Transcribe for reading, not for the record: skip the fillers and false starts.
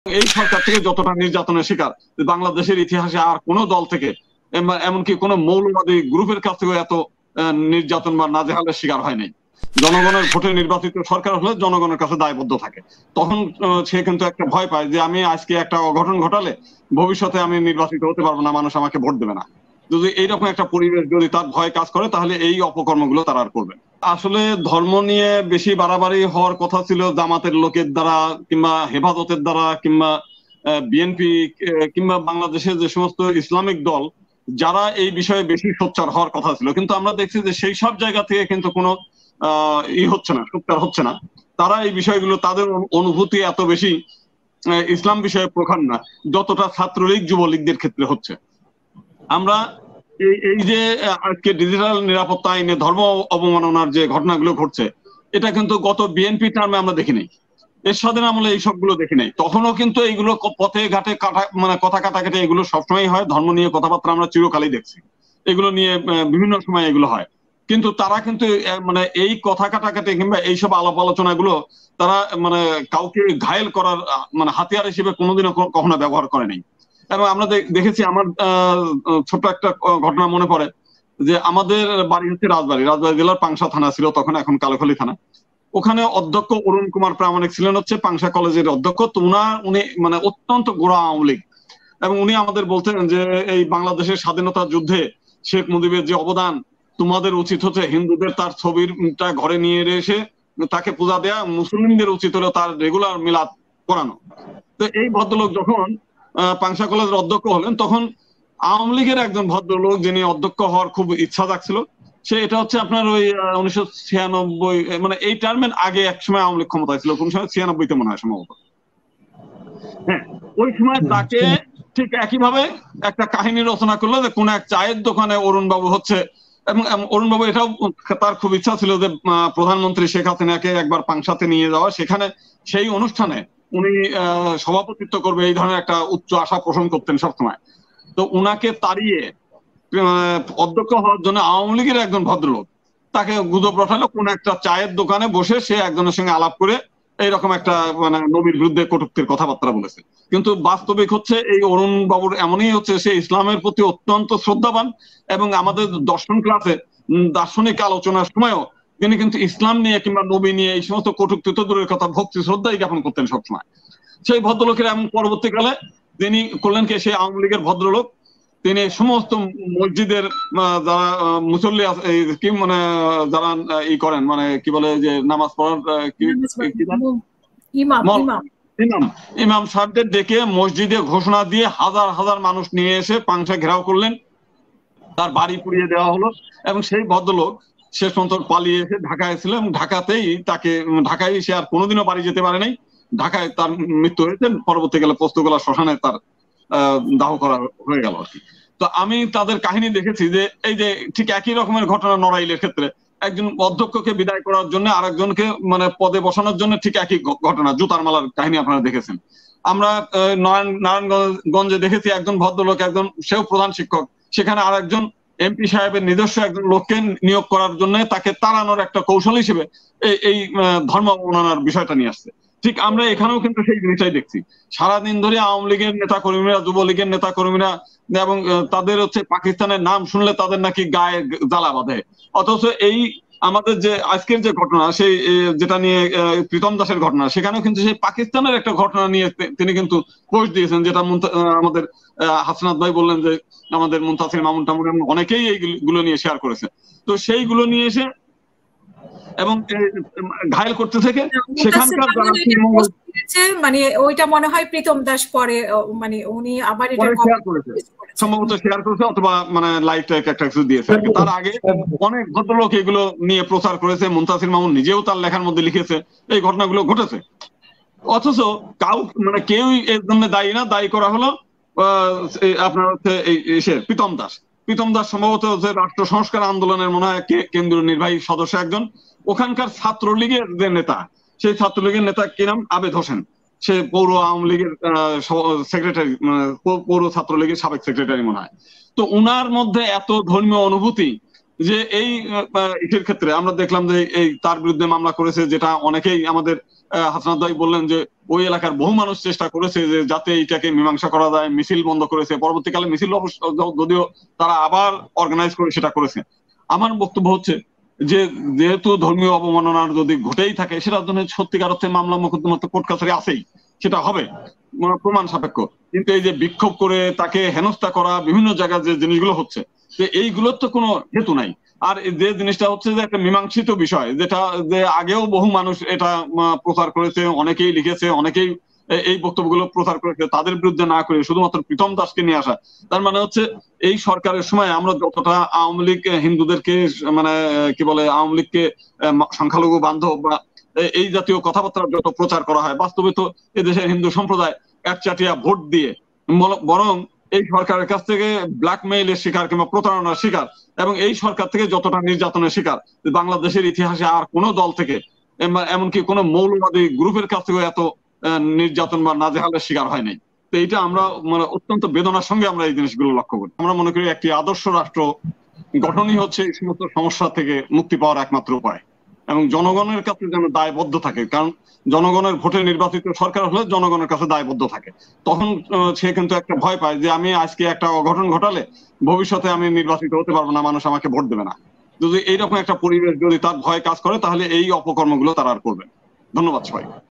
এই সরকার থেকে যতটা নির্যাতনের শিকার বাংলাদেশের ইতিহাসে আর কোন দল থেকে এমনকি কোন মৌলবাদী গ্রুপের কাছ থেকে এত নির্যাতন বা নাজেহালের শিকার হয় নাই। জনগণের ভোটে নির্বাচিত সরকার হলে জনগণের কাছে দায়বদ্ধ থাকে, তখন সে কিন্তু একটা ভয় পায় যে আমি আজকে একটা অঘটন ঘটালে ভবিষ্যতে আমি নির্বাচিত হতে পারবো না, মানুষ আমাকে ভোট দেবে না। যদি এইরকম একটা পরিবেশ যদি তার ভয় কাজ করে তাহলে এই অপকর্মগুলো তারা আর করবে। আসলে ধর্ম নিয়ে বেশি বাড়াবাড়ি হওয়ার কথা ছিল জামাতের লোকের দ্বারা কিংবা হেফাজতের দ্বারা কিংবা বিএনপি কিংবা বাংলাদেশের যে সমস্ত ইসলামিক দল যারা এই বিষয়ে বেশি সোচ্চার হওয়ার কথা ছিল, কিন্তু আমরা দেখছি যে সেই সব জায়গা থেকে কিন্তু কোনো হচ্ছে না, সোচ্চার হচ্ছে না। তারা এই বিষয়গুলো তাদের অনুভূতি এত বেশি ইসলাম বিষয়ে প্রখর না যতটা ছাত্রলীগ যুবলীগদের ক্ষেত্রে হচ্ছে। আমরা এই যে আজকে ডিজিটাল নিরাপত্তা আইনে ধর্ম অবমাননার যে ঘটনাগুলো ঘটছে, এটা কিন্তু গত বিএনপি টার্মে আমরা দেখি নাই, এরশাদের আমলে এই সবগুলো দেখি নাই। তখনও কিন্তু এইগুলো পথে ঘাটে কথা কাটাকাটি এগুলো সবসময় হয়, ধর্ম নিয়ে কথাবার্তা আমরা চিরকালই দেখছি, এগুলো নিয়ে বিভিন্ন সময় এগুলো হয়। কিন্তু তারা কিন্তু এই কথা কাটাকাটি কিংবা এইসব আলাপ আলোচনা গুলো তারা কাউকে ঘায়েল করার হাতিয়ার হিসেবে কোনোদিনও কখনো ব্যবহার করে নাই। এবং আমরা দেখেছি, আমার ছোট্ট একটা ঘটনা মনে পড়ে যে আমাদের বাড়ি হচ্ছে রাজবাড়ী জেলার পাংশা থানা ছিল তখন, এখন কালোখালী থানা। ওখানে অধ্যক্ষ অরুণ কুমার প্রামাণিক ছিলেন হচ্ছে পাংশা কলেজের অধ্যক্ষ। তো উনি অত্যন্ত গোড়া আওয়ামী লীগ, এবং উনি আমাদের বলতেন যে এই বাংলাদেশের স্বাধীনতা যুদ্ধে শেখ মুজিবের যে অবদান, তোমাদের উচিত হচ্ছে হিন্দুদের তার ছবিটা ঘরে নিয়ে এসে তাকে পূজা দেয়া, মুসলিমদের উচিত হলো তার রেগুলার মিলাদ করানো। তো এই ভদ্রলোক যখন পাংশা কলেজের অধ্যক্ষ হলেন, তখন আওয়ামী লীগের একজন ভদ্রলোক যিনি অধ্যক্ষ হওয়ার খুব ইচ্ছা জাগছিল, সে এটা হচ্ছে আপনার ওই 1996 এই টার্মের আগে এক সময় আওয়ামী লীগ ক্ষমতায় ছিল, কোন সময় 96-তে মনে হয় সম্ভবত। হ্যাঁ, ওই সময় তাকে ঠিক একইভাবে একটা কাহিনী রচনা করলো যে কোন এক চায়ের দোকানে অরুণ বাবু হচ্ছে, এবং অরুণ বাবু এটাও তার খুব ইচ্ছা ছিল যে প্রধানমন্ত্রী শেখ হাসিনাকে একবার পাংশাতে নিয়ে যাওয়া, সেখানে সেই অনুষ্ঠানে উনি সভাপতিত্ব করবে, এই ধরনের একটা উচ্চ আশা পোষণ করতেন সবসময়। তো উনাকে তাড়িয়ে অধ্যক্ষ হওয়ার জন্য আওয়ামী লীগের একজন ভদ্রলোক তাকে গুজব রটালো কোন একটা চায়ের দোকানে বসে সে একজনের সঙ্গে আলাপ করে এইরকম একটা নবীর বিরুদ্ধে কটূক্তির কথাবার্তা বলেছে। কিন্তু বাস্তবিক হচ্ছে এই অরুণ বাবুর এমনই হচ্ছে, সে ইসলামের প্রতি অত্যন্ত শ্রদ্ধাবান, এবং আমাদের দর্শন ক্লাসে দার্শনিক আলোচনার সময়ও তিনি কিন্তু ইসলাম নিয়ে কিংবা নবী নিয়ে এই সমস্ত কটূক্তি তো দূরের কথা, ভক্তি শ্রদ্ধাই জ্ঞাপন করতেন সবসময় সেই ভদ্রলোকের। এবং পরবর্তীকালে তিনি করলেন কি, সেই আওয়ামী লীগের ভদ্রলোক তিনি সমস্ত মসজিদের যারা মুসল্লি কি যারা ই করেন কি বলে যে নামাজ পড়ার ইমাম সাহেবদের ডেকে মসজিদে ঘোষণা দিয়ে হাজার হাজার মানুষ নিয়ে এসে পাংশা ঘেরাও করলেন, তার বাড়ি পুড়িয়ে দেওয়া হলো। এবং সেই ভদ্রলোক শেষ পর্যন্ত পালিয়ে এসে ঢাকায় ছিল, এবং ঢাকায় সে আর কোনোদিনও বাড়ি যেতে পারে নাই। ঢাকায় তার মৃত্যু হয়েছে, পরবর্তীকালে পোস্তগোলা শ্মশানে তার দাহ করা হয়ে গেল আর কি। তো আমি তাদের কাহিনী দেখেছি যে এই যে ঠিক একই রকমের ঘটনা নড়াইলের ক্ষেত্রে, একজন অধ্যক্ষকে বিদায় করার জন্য আরেকজনকে পদে বসানোর জন্য ঠিক একই ঘটনা, জুতার মালার কাহিনী আপনারা দেখেছেন। আমরা নারায়ণগঞ্জে দেখেছি একজন ভদ্রলোক, একজন সেও প্রধান শিক্ষক, সেখানে আরেকজন এমপি সাহেবের নিজস্ব একজন লোককে নিয়োগ করার জন্য তাকে তাড়ানোর একটা কৌশল হিসেবে এই ধর্ম অবমাননার বিষয়টা নিয়ে আসছে। ঠিক আমরা এখানেও কিন্তু সেই জিনিসটাই দেখছি। সারাদিন ধরে আওয়ামী লীগের নেতা কর্মীরা, যুবলীগের নেতা কর্মীরা, এবং তাদের হচ্ছে পাকিস্তানের নাম শুনলে তাদের নাকি গায়ে জ্বালা বাঁধে, অথচ এই আমাদের যে আজকের যে ঘটনা, সেই যেটা নিয়ে প্রীতম দাসের ঘটনা, সেখানেও কিন্তু সেই পাকিস্তানের একটা ঘটনা নিয়ে তিনি কিন্তু পোস্ট দিয়েছেন, যেটা আমাদের হাসনাত ভাই বললেন যে আমাদের মুনতাসির মামুন টামুন অনেকেই এইগুলো নিয়ে শেয়ার করেছে। তো সেইগুলো নিয়ে এসে এবং ঘায়েল করতে থেকে সেখানকার ওইটা মনে হয় প্রীতম দাস পরে উনি আবার এটা সম্ভবত শেয়ার করেছে অথবা লাইভটা একটা কিছু দিয়েছে। তার আগে অনেক ভদ্রলোক এগুলো নিয়ে প্রচার করেছে, মুনতাসির মামুন নিজেও তার লেখার মধ্যে লিখেছে এই ঘটনাগুলো ঘটেছে। অথচ কেউই এর জন্য দায়ী না, দায়ী করা হলো আপনার হচ্ছে প্রীতম দাস। প্রীতম দাস সম্ভবত হচ্ছে রাষ্ট্র সংস্কার আন্দোলনের মনে হয় কেন্দ্রীয় নির্বাহী সদস্য একজন, ওখানকার ছাত্রলীগের যে নেতা, সেই ছাত্রলীগের নেতা কি নাম, আবেদ হোসেন, সে পৌর আওয়ামী লীগের সেক্রেটারি, পৌর ছাত্রলীগের সাবেক সেক্রেটারি মনে হয়। তো উনার মধ্যে এত ধর্মীয় অনুভূতি যে এই ইটের ক্ষেত্রে আমরা দেখলাম যে এই তার বিরুদ্ধে মামলা করেছে, যেটা অনেকেই আমাদের হাসনাত ভাই বললেন যে ওই এলাকার বহু মানুষ চেষ্টা করেছে যে যাতে এইটাকে মীমাংসা করা যায়, মিছিল বন্ধ করেছে, পরবর্তীকালে মিছিল যদিও তারা আবার অর্গানাইজ করে সেটা করেছে। আমার বক্তব্য হচ্ছে যে যেহেতু ধর্মীয় অবমাননার যদি ঘটেই থাকে, সেটার জন্য সত্যিকার অর্থে মামলা মোকদ্দমা তো কোর্ট কাছারি আছেই, সেটা হবে প্রমাণ সাপেক্ষ। কিন্তু এই যে বিক্ষোভ করে তাকে হেনস্থা করা, বিভিন্ন জায়গায় যে জিনিসগুলো হচ্ছে, যে এইগুলোর তো কোনো হেতু নাই। আর যে জিনিসটা হচ্ছে যে একটা মীমাংসিত বিষয়, যেটা যে আগেও বহু মানুষ এটা প্রচার করেছে, অনেকেই লিখেছে, অনেকেই এই বক্তব্যগুলো প্রচার করেছে, তাদের বিরুদ্ধে না করে শুধুমাত্র প্রীতম দাসকে নিয়ে আসা। তার মানে হচ্ছে এই সরকারের সময় আমরা যতটা আওয়ামী লীগ হিন্দুদেরকে মানে কি বলে আওয়ামী লীগকে সংখ্যালঘু বান্ধব বা এই জাতীয় কথাবার্তা যত প্রচার করা হয়, বাস্তবে তো এদেশের হিন্দু সম্প্রদায় একচাটিয়া ভোট দিয়ে বরং এই সরকারের কাছ থেকে ব্ল্যাকমেইলের শিকার কিংবা প্রতারণার শিকার, এবং এই সরকার থেকে যতটা নির্যাতনের শিকার বাংলাদেশের ইতিহাসে আর কোন দল থেকে, এমনকি কোন মৌলবাদী গ্রুপের কাছ থেকে এত নির্যাতন বা নাজেহালের শিকার হয় নাই। তো এটা আমরা মানে অত্যন্ত বেদনার সঙ্গে আমরা এই জিনিসগুলো লক্ষ্য করি। আমরা মনে করি একটি আদর্শ রাষ্ট্র গঠনই হচ্ছে এই সমস্ত সমস্যা থেকে মুক্তি পাওয়ার একমাত্র উপায়, এবং জনগণের কাছে যেন দায়বদ্ধ থাকে। কারণ জনগণের ভোটে নির্বাচিত সরকার হলে জনগণের কাছে দায়বদ্ধ থাকে, তখন সে কিন্তু একটা ভয় পায় যে আমি আজকে একটা অঘটন ঘটালে ভবিষ্যতে আমি নির্বাচিত হতে পারবো না, মানুষ আমাকে ভোট দেবে না। যদি এইরকম একটা পরিবেশ যদি তার ভয় কাজ করে, তাহলে এই অপকর্মগুলো তারা আর করবে। ধন্যবাদ সবাই।